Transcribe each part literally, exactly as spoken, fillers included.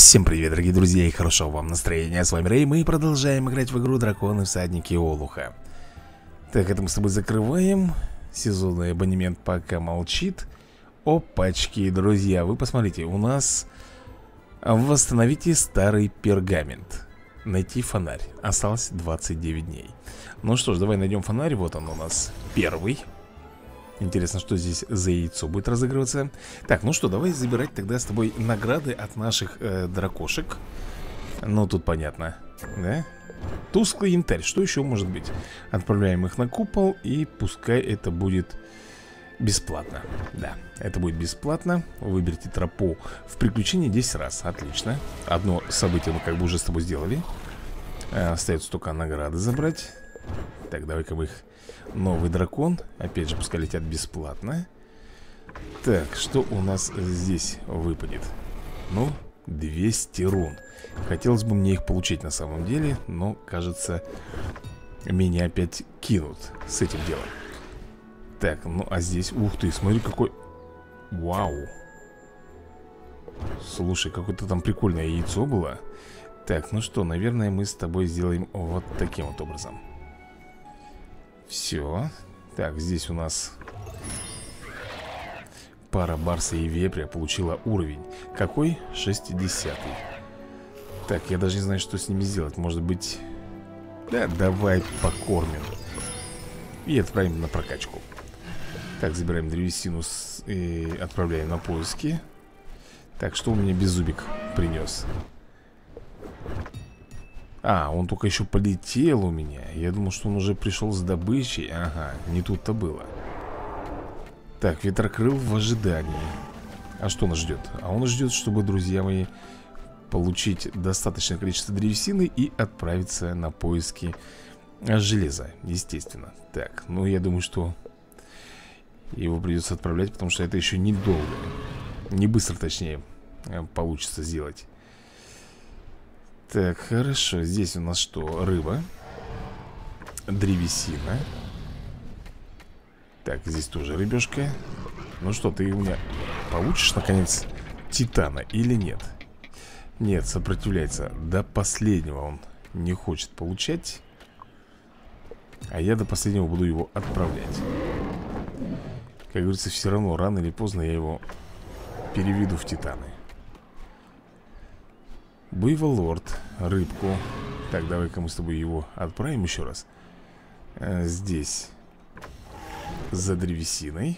Всем привет, дорогие друзья, и хорошего вам настроения. С вами Рэй, мы продолжаем играть в игру Драконы Всадники Олуха. Так, это мы с тобой закрываем. Сезонный абонемент пока молчит. Опачки, друзья, вы посмотрите, у нас восстановите старый пергамент. Найти фонарь. Осталось двадцать девять дней. Ну что ж, давай найдем фонарь. Вот он у нас первый. Интересно, что здесь за яйцо будет разыгрываться. Так, ну что, давай забирать тогда с тобой награды от наших э, дракошек. Ну, тут понятно, да? Тусклый янтарь, что еще может быть? Отправляем их на купол, и пускай это будет бесплатно. Да, это будет бесплатно. Выберите тропу в приключении десять раз, отлично. Одно событие мы как бы уже с тобой сделали. э, Остается только награды забрать. Так, давай-ка мы их... Новый дракон, опять же, пускай летят бесплатно. Так, что у нас здесь выпадет? Ну, двести рун. Хотелось бы мне их получить на самом деле, но, кажется, меня опять кинут с этим делом. Так, ну а здесь, ух ты, смотри какой... Вау. Слушай, какое-то там прикольное яйцо было. Так, ну что, наверное, мы с тобой сделаем вот таким вот образом. Все. Так, здесь у нас пара барса и вепря получила уровень. Какой? шестидесятый. Так, я даже не знаю, что с ними сделать. Может быть... Да, давай покормим и отправим на прокачку. Так, забираем древесину с... и отправляем на поиски. Так, что у меня беззубик принес? А, он только еще полетел у меня. Я думал, что он уже пришел с добычей. Ага, не тут-то было. Так, ветрокрыл в ожидании. А что нас ждет? А он ждет, чтобы, друзья мои, получить достаточное количество древесины и отправиться на поиски железа, естественно. Так, ну я думаю, что его придется отправлять, потому что это еще недолго. Не быстро, точнее, получится сделать. Так, хорошо, здесь у нас что? Рыба. Древесина. Так, здесь тоже рыбешка. Ну что, ты у меня получишь, наконец, титана или нет? Нет, сопротивляется. До последнего он не хочет получать. А я до последнего буду его отправлять. Как говорится, все равно, рано или поздно я его переведу в титаны. Буйволорд, рыбку. Так, давай-ка мы с тобой его отправим еще раз. а, Здесь за древесиной.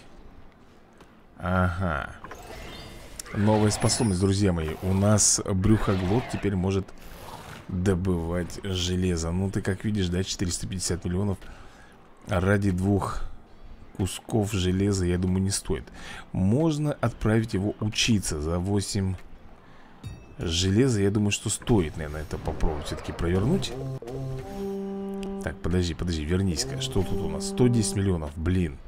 Ага. Новая способность, друзья мои. У нас брюхоглот теперь может добывать железо. Ну, ты как видишь, да, четыреста пятьдесят миллионов ради двух кусков железа, я думаю, не стоит. Можно отправить его учиться за восемь железа, я думаю, что стоит, наверное, это попробовать все-таки провернуть. Так, подожди, подожди, вернись-ка. Что тут у нас? сто десять миллионов, блин.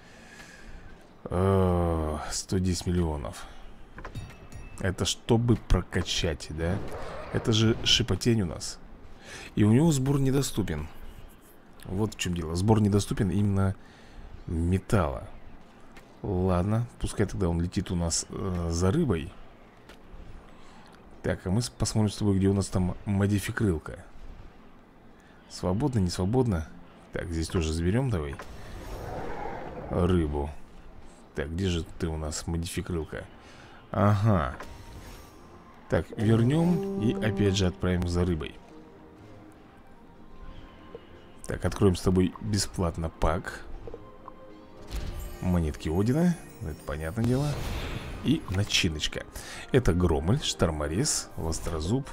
сто десять миллионов. Это чтобы прокачать, да? Это же шипотень у нас. И у него сбор недоступен. Вот в чем дело. Сбор недоступен именно металла. Ладно, пускай тогда он летит у нас э, за рыбой. Так, а мы посмотрим с тобой, где у нас там модификрылка. Свободно, не свободно. Так, здесь тоже заберем, давай рыбу. Так, где же ты у нас, модификрылка? Ага. Так, вернем и опять же отправим за рыбой. Так, откроем с тобой бесплатно пак. Монетки Одина, это понятное дело. И начиночка. Это Громоль, Шторморез, Вострозуб.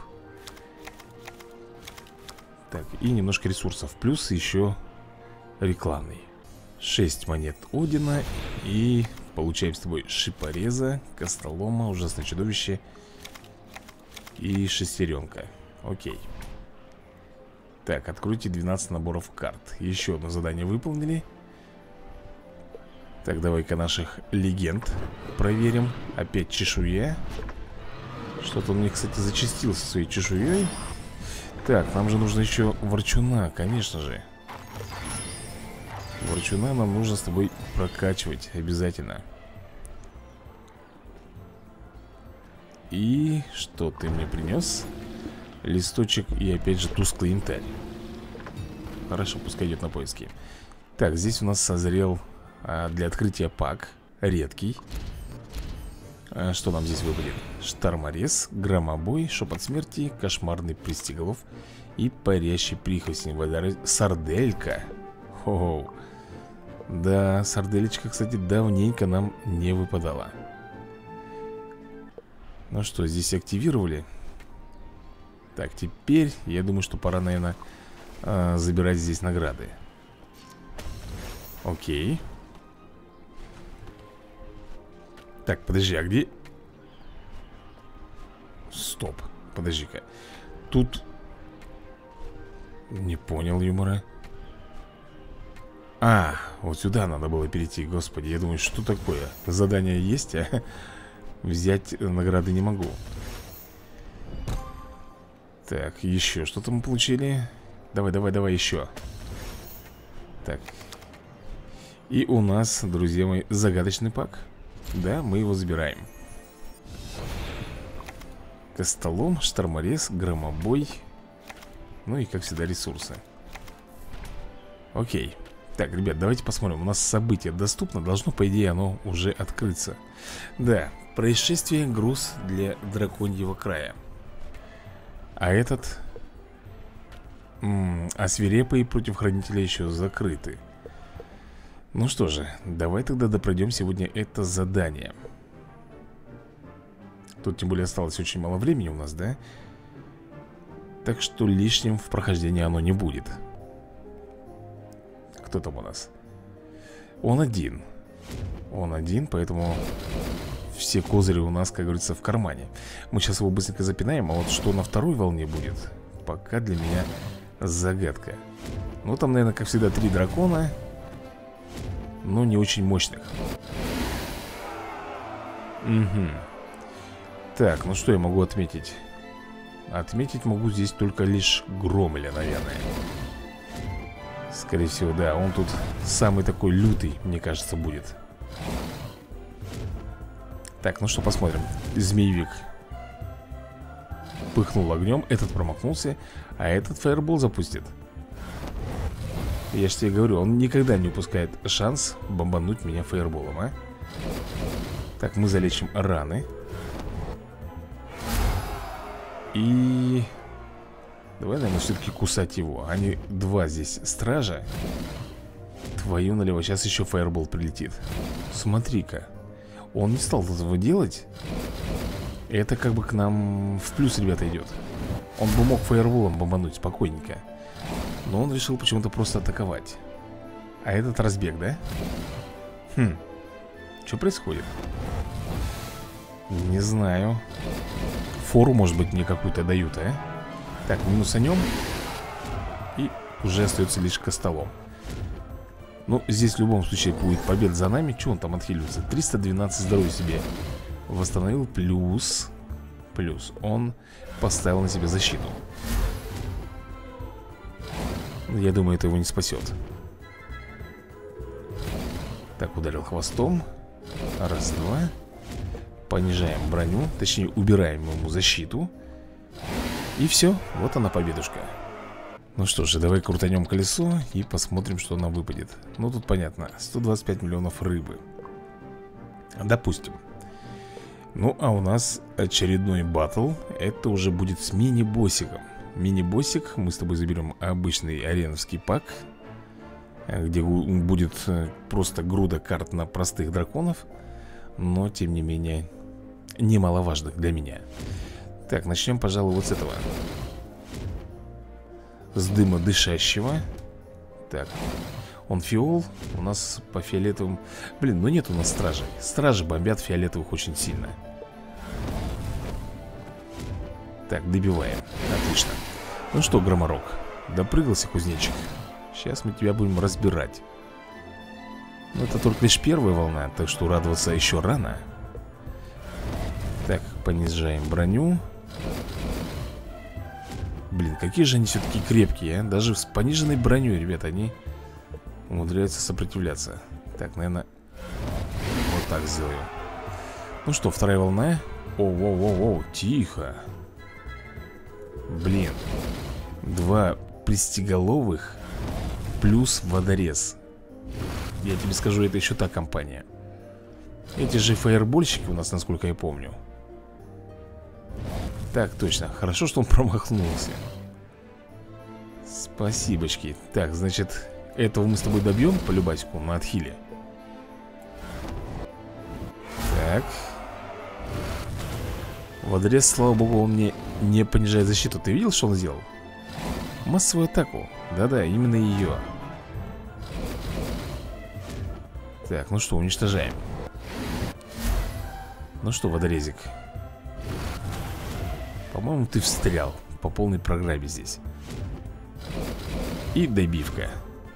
Так, и немножко ресурсов. Плюс еще рекламный. шесть монет Одина. И получаем с тобой Шипореза, Костролома, Ужасное чудовище и шестеренка. Окей. Так, откройте двенадцать наборов карт. Еще одно задание выполнили. Так, давай-ка наших легенд проверим. Опять чешуя. Что-то он мне, кстати, зачастился своей чешуей. Так, нам же нужно еще ворчуна, конечно же. Ворчуна нам нужно с тобой прокачивать обязательно. И что ты мне принес? Листочек и опять же тусклый янтарь. Хорошо, пускай идет на поиски. Так, здесь у нас созрел а, для открытия пак. Редкий. а, Что нам здесь выпадет? Шторморез, громобой, шепот смерти, кошмарный пристиголов и парящий прихвостень водоры... Сарделька. Хо-хо. Да, сарделечка, кстати, давненько нам не выпадала. Ну что, здесь активировали. Так, теперь я думаю, что пора, наверное, забирать здесь награды. Окей. Так, подожди, а где... Стоп, подожди-ка. Тут... Не понял юмора. А, вот сюда надо было перейти, господи. Я думаю, что такое? Задание есть, а взять награды не могу. Так, еще что-то мы получили. Давай, давай, давай еще. Так. И у нас, друзья мои, загадочный пак. Да, мы его забираем. Костолом, шторморез, громобой. Ну и, как всегда, ресурсы. Окей. Так, ребят, давайте посмотрим. У нас событие доступно. Должно, по идее, оно уже открыться. Да, происшествие, груз для драконьего края. А этот... М -м, а свирепые против хранителя еще закрыты. Ну что же, давай тогда допройдем сегодня это задание. Тут тем более осталось очень мало времени у нас, да? Так что лишним в прохождении оно не будет. Кто там у нас? Он один. Он один, поэтому все козыри у нас, как говорится, в кармане. Мы сейчас его быстренько запинаем. А вот что на второй волне будет, пока для меня загадка. Ну там, наверное, как всегда, три дракона, но не очень мощных. Угу. Так, ну что я могу отметить? Отметить могу здесь только лишь Громеля, наверное. Скорее всего, да, он тут самый такой лютый, мне кажется, будет. Так, ну что, посмотрим. Змеевик пыхнул огнем, этот промахнулся, а этот фаербол запустит. Я же тебе говорю, он никогда не упускает шанс бомбануть меня фаерболом, а? Так, мы залечим раны. И... Давай, наверное, все-таки кусать его. Они два здесь стража. Твою налево, сейчас еще фаербол прилетит. Смотри-ка. Он не стал этого делать. Это как бы к нам в плюс, ребята, идет. Он бы мог фаерболом бомбануть спокойненько. Но он решил почему-то просто атаковать. А этот разбег, да? Хм. Что происходит? Не знаю. Фору, может быть, мне какую-то дают, а? Так, минусанем. И уже остается лишь костолом. Ну, здесь в любом случае будет победа за нами. Чего он там отхиливается? триста двенадцать здоровья себе восстановил. Плюс Плюс он поставил на себя защиту. Я думаю, это его не спасет. Так, ударил хвостом. Раз, два. Понижаем броню. Точнее, убираем ему защиту. И все, вот она победушка. Ну что же, давай крутанем колесо и посмотрим, что нам выпадет. Ну тут понятно, сто двадцать пять миллионов рыбы. Допустим. Ну а у нас очередной баттл. Это уже будет с мини-боссиком. Мини-боссик, мы с тобой заберем обычный ареновский пак, где будет просто груда карт на простых драконов. Но тем не менее немаловажных для меня. Так, начнем, пожалуй, вот с этого. С дыма дышащего. Так, он фиол. У нас по фиолетовым... Блин, ну нет у нас стражей. Стражи бомбят фиолетовых очень сильно. Так, добиваем. Отлично. Ну что, Громорок, допрыгался, кузнечик. Сейчас мы тебя будем разбирать. Но это только лишь первая волна, так что радоваться еще рано. Так, понижаем броню. Блин, какие же они все-таки крепкие, а? Даже с пониженной броней, ребята, они умудряются сопротивляться. Так, наверное, вот так сделаю. Ну что, вторая волна. Оу-оу-оу-оу, тихо. Блин. Два пристеголовых плюс водорез. Я тебе скажу, это еще та компания. Эти же фаербольщики у нас, насколько я помню. Так, точно. Хорошо, что он промахнулся. Спасибочки. Так, значит, этого мы с тобой добьем по любасику на отхиле. Так. Водорез, слава богу, он мне не понижает защиту. Ты видел, что он сделал? Массовую атаку. Да-да, именно ее. Так, ну что, уничтожаем. Ну что, водорезик, по-моему, ты встрял по полной программе здесь. И добивка.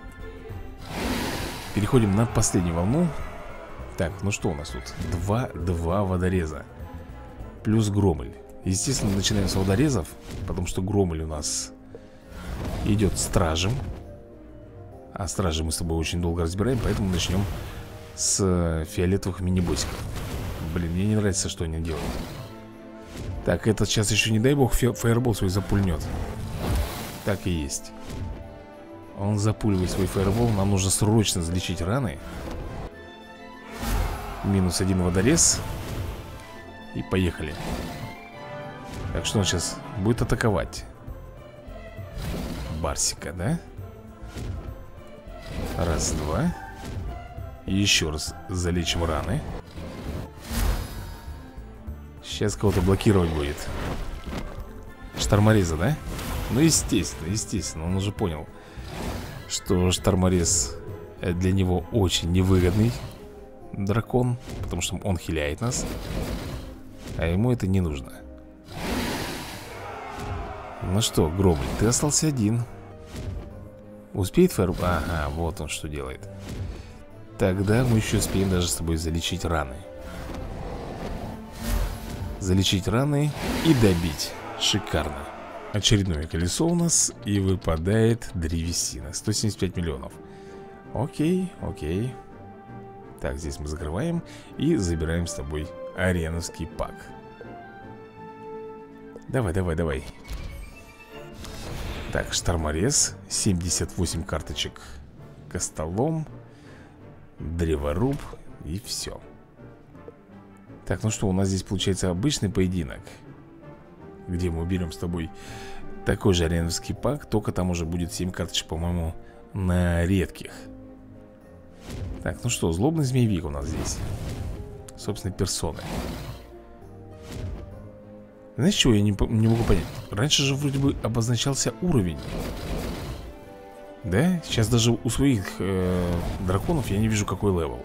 Переходим на последнюю волну. Так, ну что у нас тут? Два, два водореза плюс Громель. Естественно, начинаем с водорезов, потому что Громель у нас идет стражем. А стражи мы с тобой очень долго разбираем, поэтому начнем с фиолетовых мини-боссиков. Блин, мне не нравится, что они делают. Так, этот сейчас еще, не дай бог, фаербол свой запульнет. Так и есть. Он запуливает свой фаербол. Нам нужно срочно залечить раны. Минус один водорез. И поехали. Так, что он сейчас будет атаковать? Барсика, да? Раз, два. И еще раз залечим раны. Сейчас кого-то блокировать будет. Штормореза, да? Ну, естественно, естественно. Он уже понял, что шторморез для него очень невыгодный дракон, потому что он хиляет нас. А ему это не нужно. Ну что, Громль, ты остался один. Успеет фаер... Ага, вот он что делает. Тогда мы еще успеем даже с тобой залечить раны. Залечить раны и добить. Шикарно. Очередное колесо у нас. И выпадает древесина. сто семьдесят пять миллионов. Окей, окей. Так, здесь мы закрываем. И забираем с тобой ареновский пак. Давай, давай, давай. Так, шторморез. семьдесят восемь карточек. Костолом. Древоруб. И все. Так, ну что, у нас здесь получается обычный поединок, где мы берем с тобой такой же ареновский пак, только там уже будет семь карточек, по-моему, на редких. Так, ну что, злобный змеевик у нас здесь. Собственно, персоны. Знаешь, чего я не, не могу понять? Раньше же вроде бы обозначался уровень. Да? Сейчас даже у своих э, драконов я не вижу, какой левел.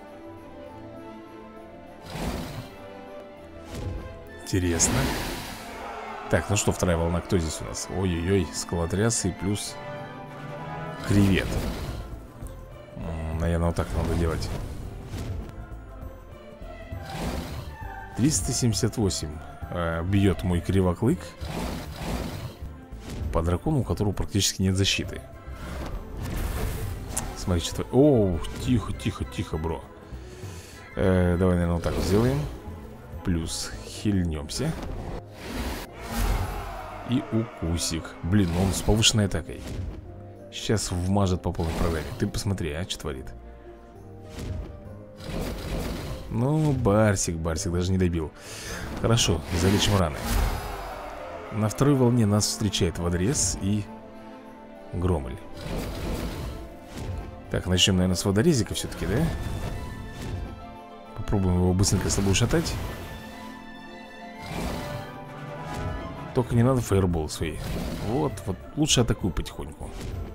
Интересно. Так, ну что, вторая волна, кто здесь у нас? Ой-ой-ой, скалотряс и плюс кревет. Наверное, вот так надо делать. триста семьдесят восемь э, бьет мой кривоклык по дракону, у которого практически нет защиты. Смотри, что... Оу, тихо, тихо, тихо, бро. э, Давай, наверное, вот так сделаем. Плюс хильнемся. И укусик. Блин, он с повышенной атакой. Сейчас вмажет по полной программе. Ты посмотри, а, что творит. Ну, Барсик, Барсик даже не добил. Хорошо, залечим раны. На второй волне нас встречает водорез и Громль. Так, начнем, наверное, с водорезика все-таки, да? Попробуем его быстренько с тобой шатать. Только не надо фаербол свои. Вот, вот, лучше атакую потихоньку.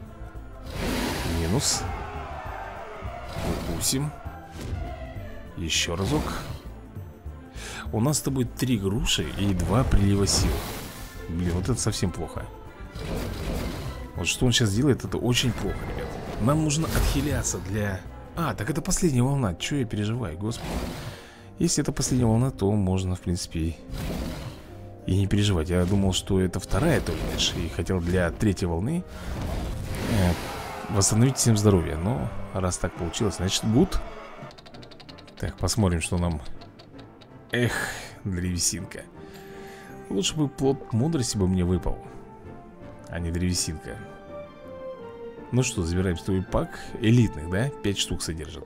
Минус. Укусим. Еще разок. У нас с тобой три груши и два прилива сил. Блин, вот это совсем плохо. Вот что он сейчас делает, это очень плохо, ребят. Нам нужно отхиляться для... А, так это последняя волна. Че я переживаю, господи. Если это последняя волна, то можно, в принципе, и не переживать. Я думал, что это вторая только лишь. И хотел для третьей волны э, восстановить всем здоровье. Но раз так получилось, значит, гуд. Так, посмотрим, что нам... Эх, древесинка. Лучше бы плод мудрости бы мне выпал, а не древесинка. Ну что, забираем свой пак элитных, да? Пять штук содержит.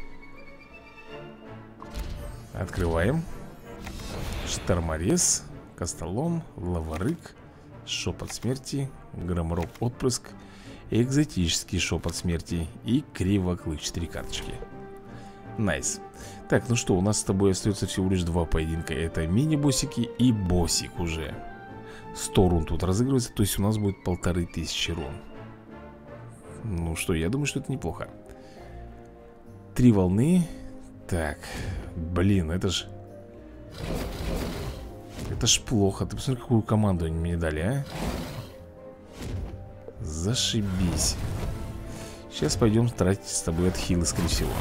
Открываем. Шторморез, Костолом, Лаварык, Шепот смерти, Громорок отпрыск, Экзотический шепот смерти и Кривоклык. Четыре карточки. Найс. Так, ну что, у нас с тобой остается всего лишь два поединка. Это мини-боссики и боссик уже. сто рун тут разыгрывается, то есть у нас будет полторы тысячи рун. Ну что, я думаю, что это неплохо. Три волны. Так, блин, это ж... Это ж плохо. Ты посмотри, какую команду они мне дали, а? Зашибись. Сейчас пойдем тратить с тобой отхилы, скорее всего.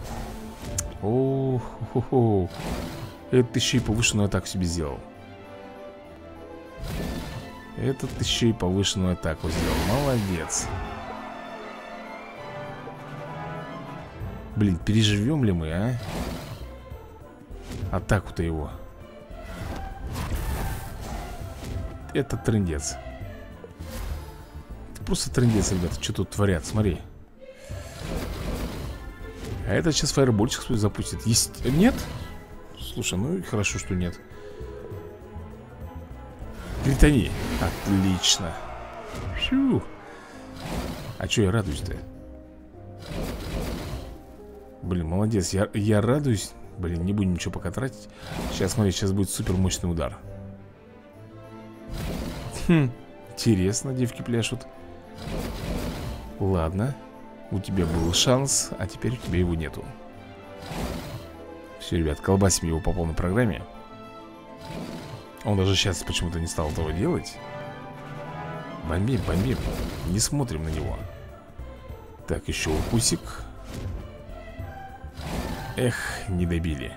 О-хо-хо. Это еще и повышенную атаку себе сделал. Этот еще и повышенную атаку сделал. Молодец. Блин, переживем ли мы, а? Атаку-то его. Это трындец. Это просто трындец, ребята. Что тут творят, смотри. А этот сейчас фаербольчик свой запустит. Есть... Нет? Слушай, ну и хорошо, что нет. Критони. Отлично. Фью. А что я радуюсь-то? Блин, молодец. Я, я радуюсь. Блин, не будем ничего пока тратить. Сейчас, смотри, сейчас будет супер мощный удар. Хм, интересно, девки пляшут. Ладно. У тебя был шанс, а теперь у тебя его нету. Все, ребят, колбасим его по полной программе. Он даже сейчас почему-то не стал этого делать. Бомбим, бомбим. Не смотрим на него. Так, еще укусик. Эх, не добили.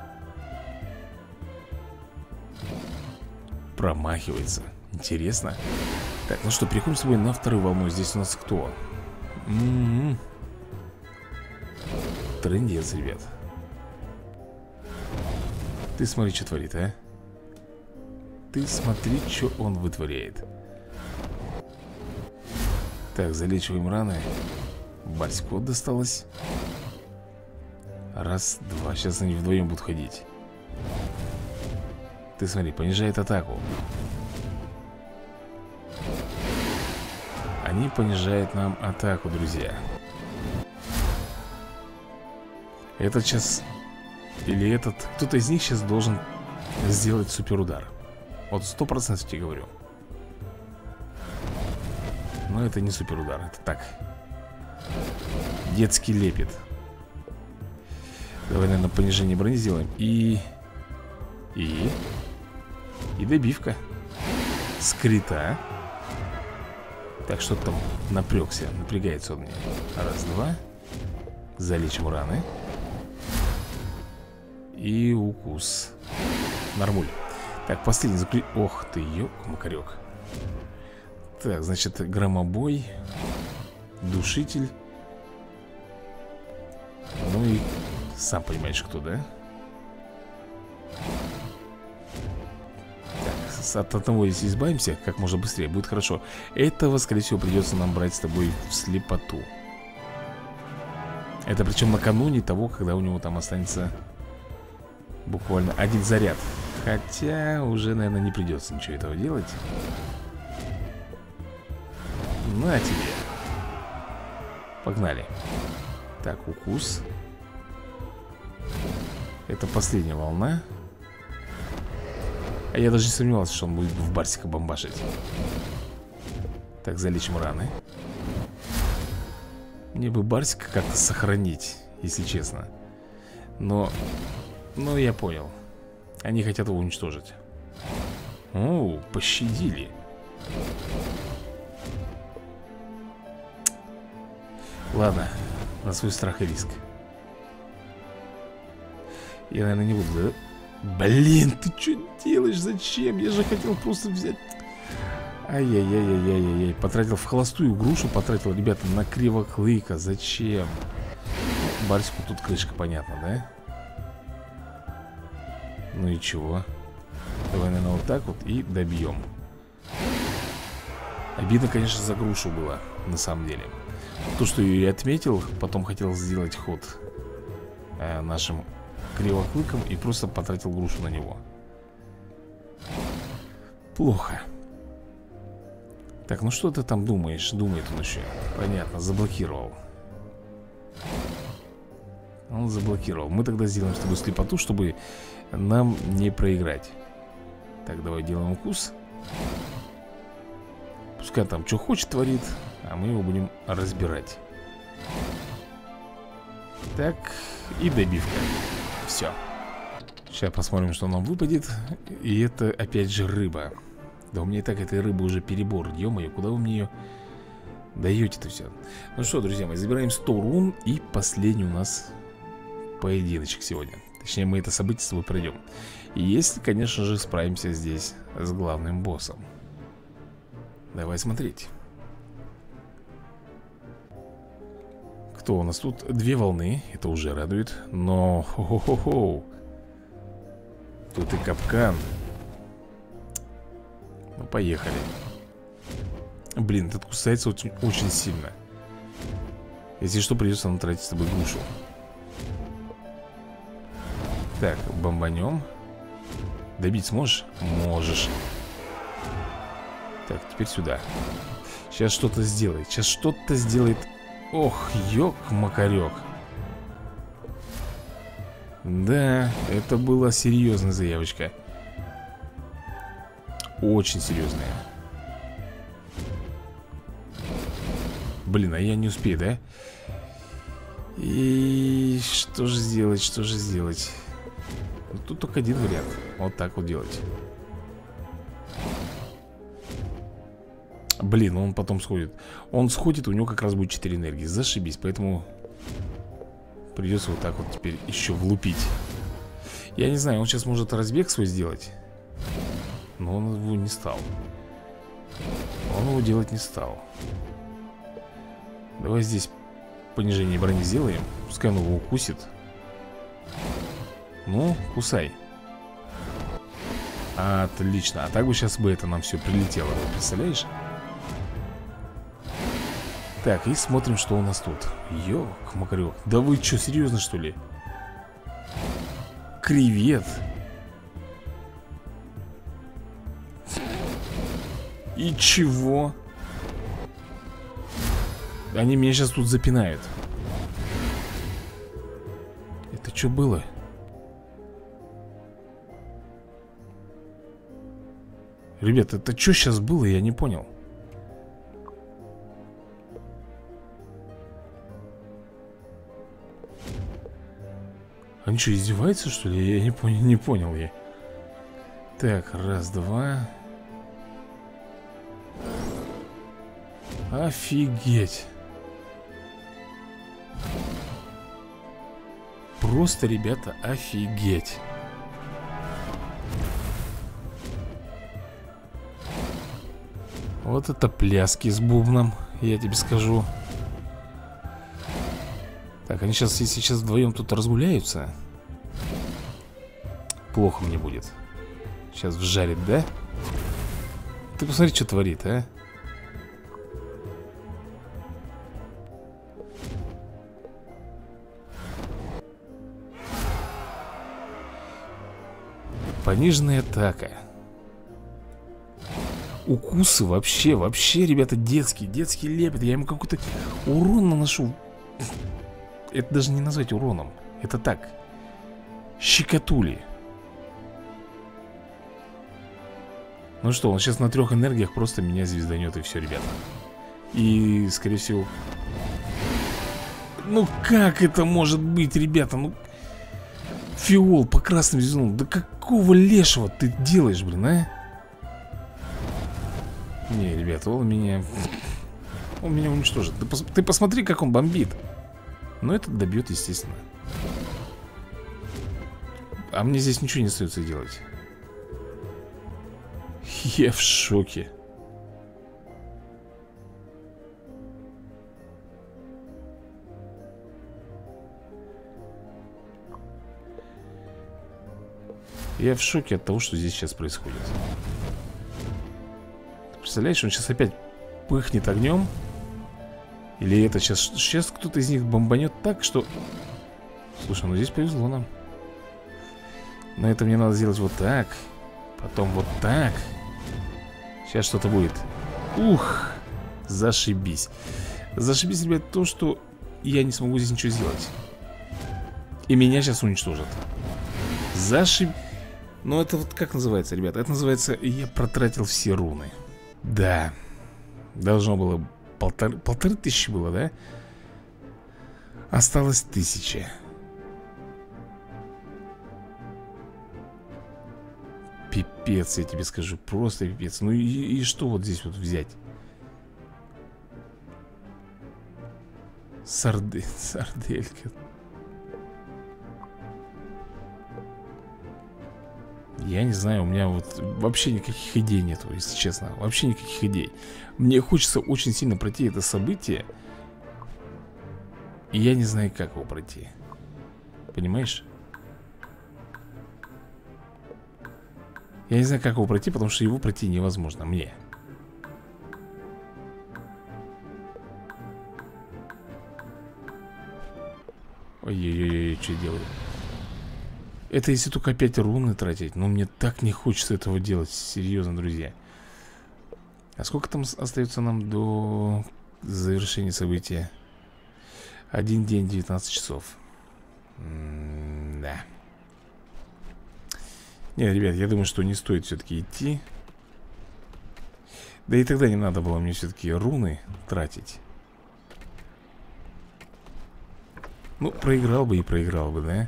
Промахивается. Интересно. Так, ну что, переходим с тобой на вторую волну. Здесь у нас кто? М-м-м. Трындец, ребят. Ты смотри, что творит, а? Ты смотри, что он вытворяет. Так, залечиваем раны. Бальскот досталось. Раз, два. Сейчас они вдвоем будут ходить. Ты смотри, понижает атаку. Они понижают нам атаку, друзья. Этот сейчас... Или этот... Кто-то из них сейчас должен сделать суперудар. Вот сто процентов тебе говорю. Но это не суперудар, это так. Детский лепет. Давай, наверное, понижение брони сделаем. И... И... И добивка. Скрита. Так, что-то там напрягся. Напрягается он мне. Раз, два. Залечим раны. И укус. Нормуль. Так, последний заклю... Ох ты, ёк-макарёк. Так, значит, громобой. Душитель. Ну и сам понимаешь, кто, да? Так, от одного, если избавимся, как можно быстрее, будет хорошо. Этого, скорее всего, придется нам брать с тобой в слепоту. Это причем накануне того, когда у него там останется буквально один заряд. Хотя уже, наверное, не придется ничего этого делать. На тебе. Погнали. Так, укус. Это последняя волна. А я даже не сомневался, что он будет в Барсика бомбашить. Так, залечим раны. Мне бы Барсика как-то сохранить, если честно. Но... Но я понял. Они хотят его уничтожить. О, пощадили. Ладно, на свой страх и риск. Я, наверное, не буду, да? Блин, ты что делаешь? Зачем? Я же хотел просто взять... Ай-яй-яй-яй-яй-яй. Потратил в холостую грушу, потратил, ребята, на Кривоклыка. Зачем? Барсику тут крышка, понятно, да? Ну и чего? Давай, наверное, вот так вот и добьем. Обидно, конечно, за грушу было, на самом деле. То, что я отметил, потом хотел сделать ход э, нашим кривоклыком и просто потратил грушу на него. Плохо. Так, ну что ты там думаешь? Думает он еще. Понятно, заблокировал. Он заблокировал. Мы тогда сделаем с тобой слепоту, чтобы нам не проиграть. Так, давай делаем укус. Пускай там что хочет творит, а мы его будем разбирать. Так, и добивка. Все. Сейчас посмотрим, что нам выпадет. И это опять же рыба. Да у меня и так этой рыбы уже перебор. Ё-моё, куда вы мне ее даете-то все? Ну что, друзья мои, забираем сто рун. И последний у нас поединочек сегодня. Точнее, мы это событие с тобой пройдем. И если, конечно же, справимся здесь с главным боссом. Давай смотреть. Кто у нас тут? Две волны. Это уже радует. Но хо-хо-хо-хо. Тут и капкан. Ну, поехали. Блин, этот кусается очень, очень сильно. Если что, придется нам тратить с тобой грушу. Так, бомбанем. Добить сможешь? Можешь. Так, теперь сюда. Сейчас что-то сделает. Сейчас что-то сделает. Ох, ёк-макарёк. Да, это была серьезная заявочка. Очень серьезная. Блин, а я не успею, да? И что же сделать, что же сделать? Тут только один вариант. Вот так вот делать. Блин, он потом сходит. Он сходит, у него как раз будет четыре энергии. Зашибись, поэтому придется вот так вот теперь еще влупить. Я не знаю, он сейчас может разбег свой сделать, но он его не стал. Он его делать не стал. Давай здесь понижение брони сделаем. Пускай он его укусит. Ну, кусай. Отлично. А так бы сейчас бы это нам все прилетело. Представляешь? Так, и смотрим, что у нас тут. Ёк-макарёк. Да вы что, серьезно, что ли? Кревет. И чего? Они меня сейчас тут запинают. Это что было? Ребята, это что сейчас было, я не понял. Они что, издеваются, что ли? Я не понял, не понял я. Так, раз, два. Офигеть. Просто, ребята, офигеть. Вот это пляски с бубном, я тебе скажу. Так, они сейчас, если сейчас вдвоем тут разгуляются, плохо мне будет. Сейчас вжарит, да? Ты посмотри, что творит, а? Пониженная атака. Укусы вообще, вообще, ребята, детские, детский лепет. Я ему какой-то урон наношу. Это даже не назвать уроном. Это так, щекотули. Ну что, он сейчас на трех энергиях просто меня звезданет, и все, ребята. И, скорее всего... Ну как это может быть, ребята? Ну... Фиол по красным звездам. Да какого лешего ты делаешь, блин, а? Не, ребята, он меня... Он меня уничтожит. Ты, пос... ты посмотри, как он бомбит. Но этот добьет, естественно. А мне здесь ничего не остается делать. Я в шоке. Я в шоке от того, что здесь сейчас происходит. Ты представляешь, он сейчас опять пыхнет огнем. Или это сейчас... Сейчас кто-то из них бомбанет так, что... Слушай, ну здесь повезло нам. Но это мне надо сделать вот так. Потом вот так. Сейчас что-то будет. Ух, зашибись. Зашибись, ребят, то, что я не смогу здесь ничего сделать. И меня сейчас уничтожат. Зашиб... Ну это вот как называется, ребята? Это называется, я протратил все руны. Да. Должно было полтор... полторы тысячи было, да? Осталось тысяча. Пипец, я тебе скажу, просто пипец. Ну и, и что вот здесь вот взять? Сардель, сарделька. Я не знаю, у меня вот вообще никаких идей нету, если честно. Вообще никаких идей. Мне хочется очень сильно пройти это событие. И я не знаю, как его пройти. Понимаешь? Я не знаю, как его пройти, потому что его пройти невозможно мне. Ой-ой-ой, что я делаю? Это если только опять руны тратить. Но мне так не хочется этого делать. Серьезно, друзья. А сколько там остается нам до завершения события? Один день, девятнадцать часов. М-да. Нет, ребят, я думаю, что не стоит все-таки идти. Да и тогда не надо было мне все-таки руны тратить. Ну, проиграл бы и проиграл бы, да?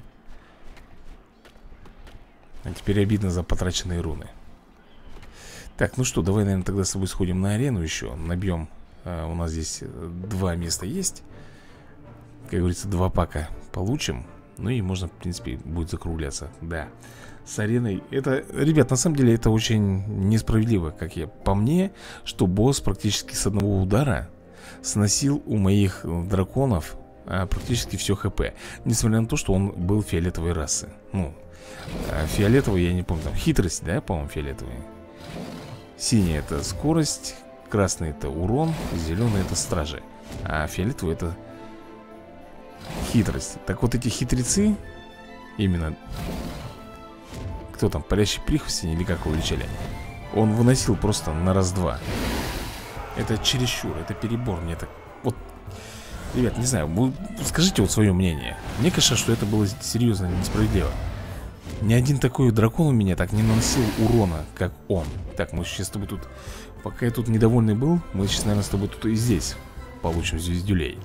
А теперь обидно за потраченные руны. Так, ну что, давай, наверное, тогда с тобой сходим на арену еще. Набьем, а, у нас здесь два места есть. Как говорится, два пака получим. Ну и можно, в принципе, будет закругляться. Да, с ареной. Это, ребят, на самом деле это очень несправедливо, как я по мне, что босс практически с одного удара сносил у моих драконов а, практически все хп. Несмотря на то, что он был фиолетовой расы. Ну, а, фиолетовый, я не помню, там хитрость, да, по-моему, фиолетовый. Синий это скорость, красный это урон, зеленый это стражи, а фиолетовый это хитрость. Так вот эти хитрецы, именно, кто там, парящий прихвостень или как его величали, он выносил просто на раз-два. Это чересчур, это перебор. Мне так, вот, ребят, не знаю, вы скажите вот свое мнение. Мне кажется, что это было серьезно несправедливо. Ни один такой дракон у меня так не наносил урона, как он. Так, мы сейчас с тобой тут, пока я тут недовольный был, мы сейчас, наверное, с тобой тут и здесь получим звездюлей.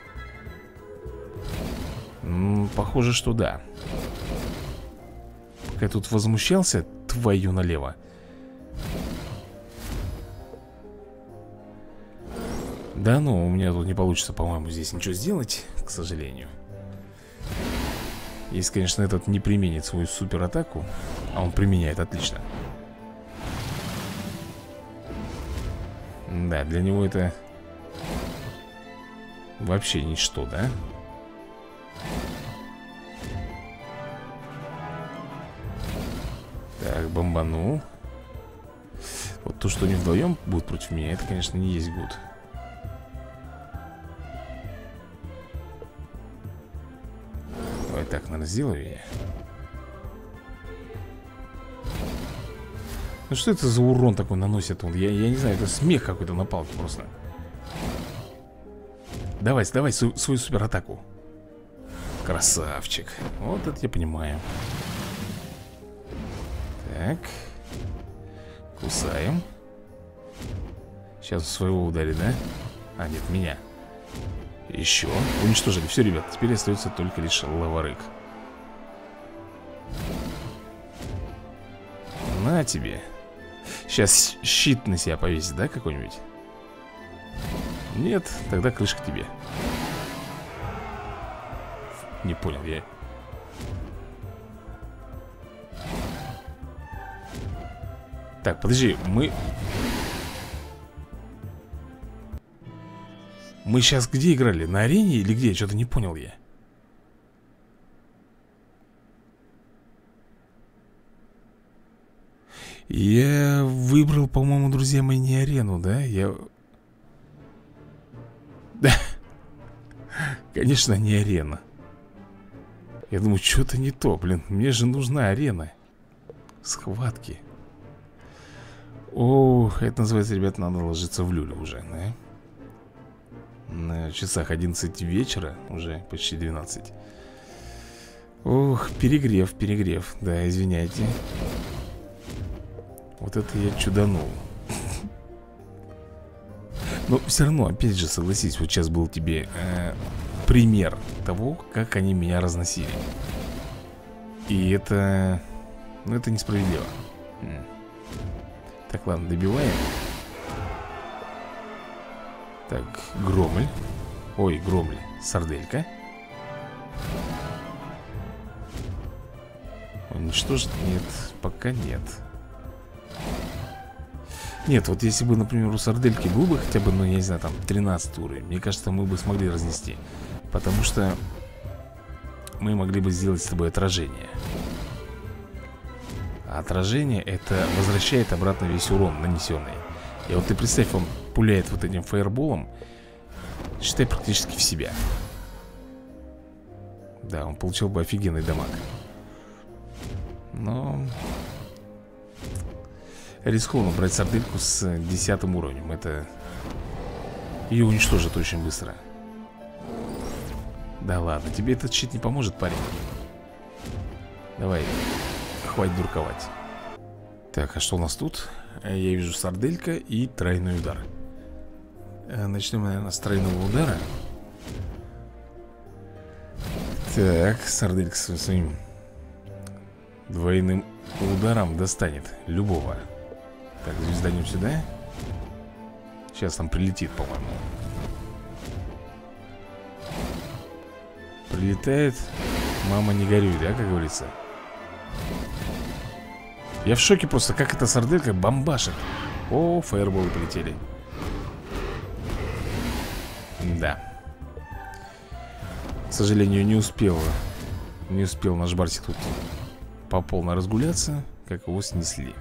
М-м, похоже, что да. Пока я тут возмущался, твою налево. Да, ну, у меня тут не получится, по-моему, здесь ничего сделать, к сожалению. Если, конечно, этот не применит свою суператаку. А он применяет, отлично. Да, для него это вообще ничто, да? Так, бомбанул. Вот то, что они вдвоем будут против меня, это, конечно, не есть гуд. Давай так, наверное, сделаю я. Ну что это за урон такой наносит он? Я, я не знаю, это смех какой-то на палке просто. Давай, давай свою, свою суператаку. Красавчик. Вот это я понимаю. Так. Кусаем. Сейчас своего ударит, да? А, нет, меня. Еще. Уничтожили. Все, ребят, теперь остается только лишь лаварык. На тебе. Сейчас щит на себя повесит, да, какой-нибудь? Нет, тогда крышка тебе. Не понял я. Так, подожди, мы... Мы сейчас где играли? На арене или где? Что-то не понял я. Я выбрал, по-моему, друзья мои, не арену, да? Я... Да. Конечно, не арена. Я думаю, что-то не то, блин. Мне же нужна арена. Схватки. Ох, это называется, ребят, надо ложиться в люлю уже, да? На часах одиннадцать вечера, уже почти двенадцать. Ох, перегрев, перегрев. Да, извиняйте. Вот это я чуданул. Но все равно, опять же, согласись, вот сейчас был тебе э, пример того, как они меня разносили. И это... Ну, это несправедливо. Так, ладно, добиваем. Так, Громль. Ой, Громль, сарделька. Уничтожить? Нет, пока нет. Нет, вот если бы, например, у сардельки был бы хотя бы, ну, я не знаю, там, тринадцатый уровень, мне кажется, мы бы смогли разнести. Потому что мы могли бы сделать с тобой отражение. А отражение это возвращает обратно весь урон нанесенный. И вот ты представь, он пуляет вот этим фаерболом, считай, практически в себя. Да, он получил бы офигенный дамаг. Но... рискованно брать сардельку с десятым уровнем. Это... ее уничтожит очень быстро. Да ладно, тебе этот щит не поможет, парень. Давай, хватит дурковать. Так, а что у нас тут? Я вижу сарделька и тройной удар. Начнем, наверное, с тройного удара. Так, сарделька со своим двойным ударом достанет любого. Так, звезданем сюда. Сейчас там прилетит, по-моему. Прилетает. Мама, не горюй, да, как говорится. Я в шоке просто, как эта сарделька бомбашит. О, фаерболы полетели. Да. К сожалению, не успел Не успел наш Барсик тут по полной разгуляться, как его снесли.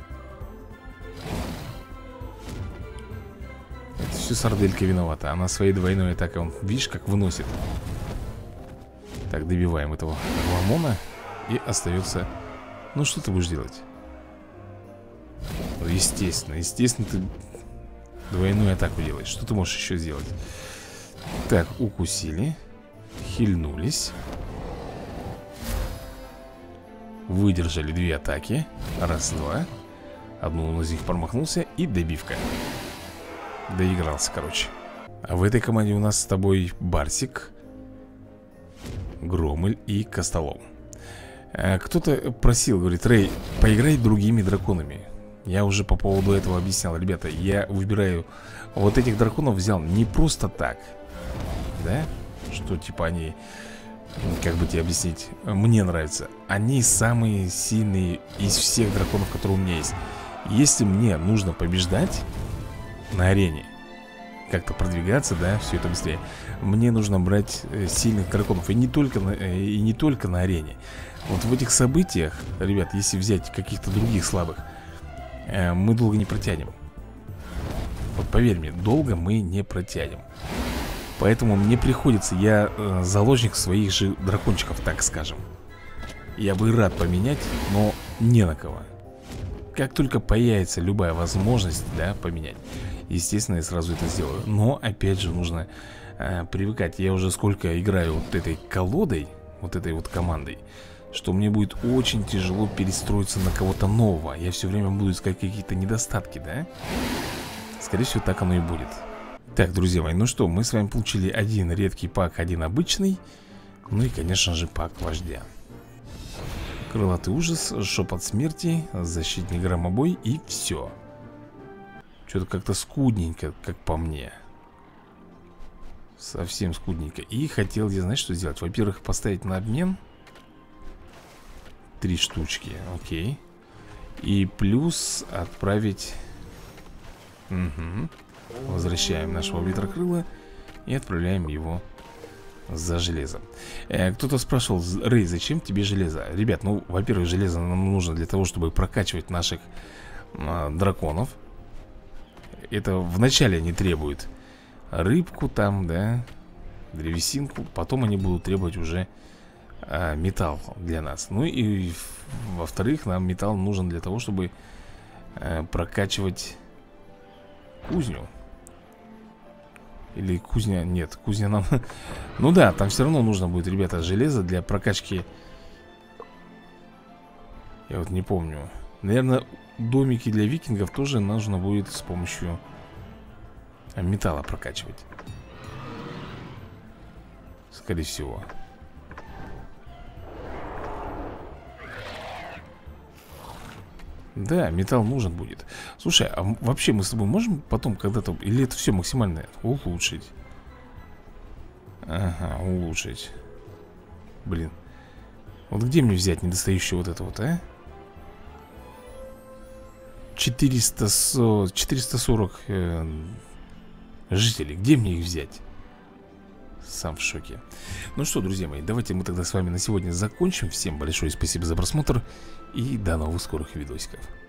Это все сарделька виновата. Она своей двойной атакой, он, видишь, как выносит. Так, добиваем этого Ламона. И остается... Ну, что ты будешь делать? Ну, естественно, естественно, ты двойную атаку делаешь. Что ты можешь еще сделать? Так, укусили. Хильнулись. Выдержали две атаки. Раз, два. Одну из них промахнулся. И добивка. Доигрался, короче. А в этой команде у нас с тобой Барсик, Громль и Костолом. Кто-то просил, говорит: Рэй, поиграй другими драконами. Я уже по поводу этого объяснял. Ребята, я выбираю вот этих драконов, взял не просто так. Да? Что типа они, как бы тебе объяснить, мне нравятся. Они самые сильные из всех драконов, которые у меня есть. Если мне нужно побеждать на арене, как-то продвигаться, да, все это быстрее, мне нужно брать сильных драконов. И не только на, и не только на арене. Вот в этих событиях, ребят, если взять каких-то других слабых, мы долго не протянем. Вот поверь мне, долго мы не протянем. Поэтому мне приходится, я э, заложник своих же дракончиков, так скажем. Я бы рад поменять, но не на кого. Как только появится любая возможность, да, поменять, естественно, я сразу это сделаю. Но, опять же, нужно э, привыкать. Я уже сколько играю вот этой колодой, вот этой вот командой, что мне будет очень тяжело перестроиться на кого-то нового. Я все время буду искать какие-то недостатки, да? Скорее всего, так оно и будет. Так, друзья мои, ну что, мы с вами получили один редкий пак, один обычный. Ну и, конечно же, пак вождя. Крылатый ужас, шепот смерти, защитник громобой и все. Что-то как-то скудненько, как по мне. Совсем скудненько. И хотел я, знаешь, что сделать? Во-первых, поставить на обмен три штучки, окей. И плюс отправить... Угу. Возвращаем нашего ветрокрыла и отправляем его за железом. э, Кто-то спрашивал: Рэй, зачем тебе железо? Ребят, ну, во-первых, железо нам нужно для того, чтобы прокачивать наших а, драконов. Это вначале они требуют рыбку там, да, древесинку. Потом они будут требовать уже а, металл для нас. Ну и во-вторых, нам металл нужен для того, чтобы а, прокачивать кузню. Или кузня, нет, кузня нам... Ну да, там все равно нужно будет, ребята, железо для прокачки. Я вот не помню. Наверное, домики для викингов тоже нужно будет с помощью металла прокачивать. Скорее всего. Да, металл нужен будет. Слушай, а вообще мы с тобой можем потом когда-то... Или это все максимально улучшить? Ага, улучшить. Блин. Вот где мне взять недостающее вот это вот, а? четыреста сорок э, жителей. Где мне их взять? Сам в шоке. Ну что, друзья мои, давайте мы тогда с вами на сегодня закончим. Всем большое спасибо за просмотр. И до новых скорых видосиков.